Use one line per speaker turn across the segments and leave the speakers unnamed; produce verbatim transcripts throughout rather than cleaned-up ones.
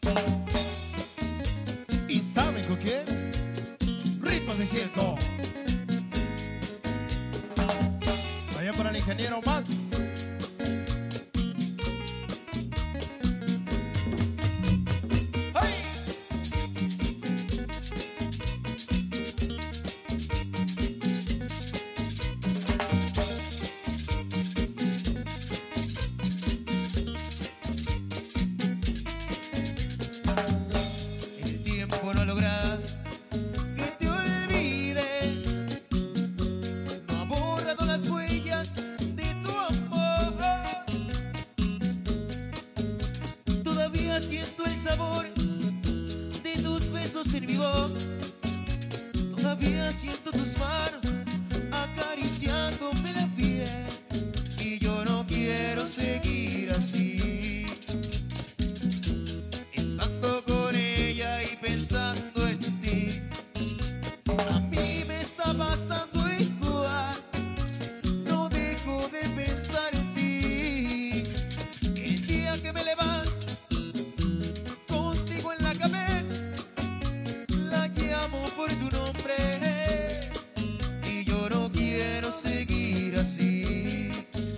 ¿Y saben con quién? Ritmos de Circo. Allá para el ingeniero Max.
No lograr que te olvide, no ha borrado las huellas de tu amor. Todavía siento el sabor de tus besos en mi voz, todavía siento tus manos acariciándome la piel. Y yo no quiero seguir así, estando con ella y pensando en ti. A mí me está pasando igual, no dejo de pensar en ti. El día que me levanto contigo en la cabeza, la llamo por tu nombre. Y yo no quiero seguir así,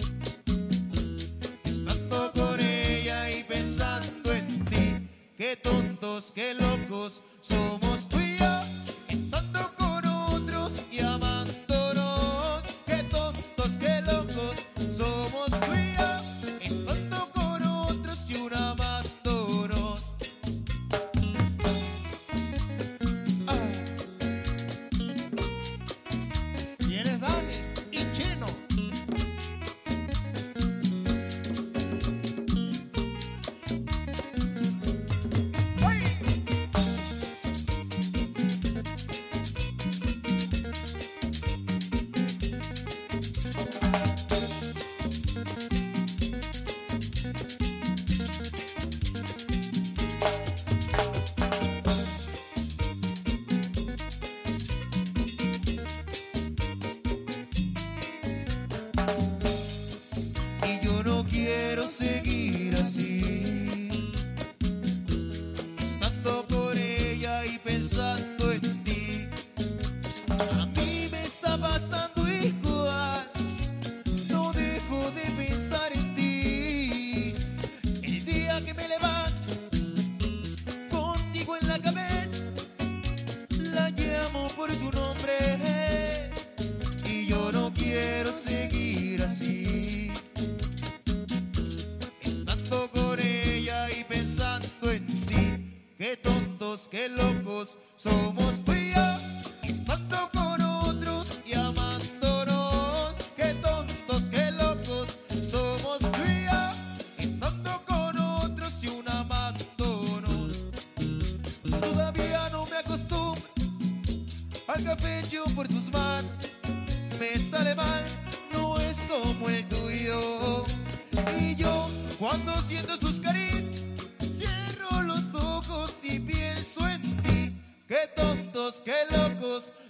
estando con ella y pensando en ti. Qué tontos, qué locos somos tú y yo, estando con otros y amándonos. Qué tontos, qué locos somos tú y yo, estando con otros y un amándonos.
Ah. ¿Quiénes Dani y Chino?
Y yo no quiero seguir así, estando con ella y pensando en ti. A mí me está pasando igual, no dejo de pensar en ti. El día que me levanto contigo en la cabeza, la llamo por tu nombre. Y yo no quiero seguir así, estando con ella y pensando en ti. Qué tontos, qué locos somos tú y yo, estando con otros y amándonos. Qué tontos, qué locos somos tú y yo, estando con otros y un amándonos. Todavía no me acostumbro al café hecho por tus manos, me sale mal, no es como el tuyo. Y yo, cuando siento sus caricias, cierro los ojos y pienso en ti. Qué tontos, qué locos